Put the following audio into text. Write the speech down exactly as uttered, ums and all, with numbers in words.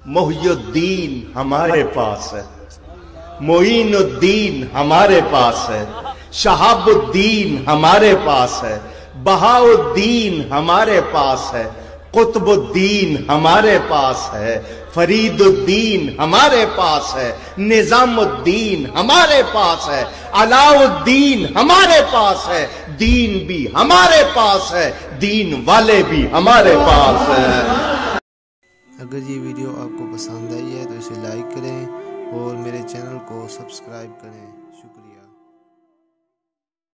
मोहियुद्दीन हमारे पास है, मोइनुद्दीन हमारे पास है, शहाबुद्दीन हमारे पास है, बहाउद्दीन हमारे पास है, कुतुबुद्दीन हमारे पास है, फरीदुद्दीन हमारे पास है, निजामुद्दीन हमारे पास है, अलाउद्दीन हमारे पास है, दीन भी हमारे पास है, दीन वाले भी हमारे पास है। अगर ये वीडियो आपको पसंद आई है तो इसे लाइक करें और मेरे चैनल को सब्सक्राइब करें।